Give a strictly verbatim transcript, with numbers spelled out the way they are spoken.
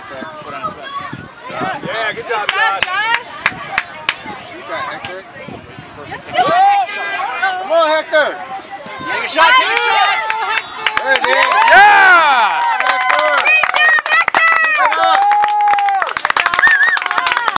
Put on a sweat. Yeah, good job, Josh. You got Hector. Come on, Hector. Take a shot, take a shot. There it is.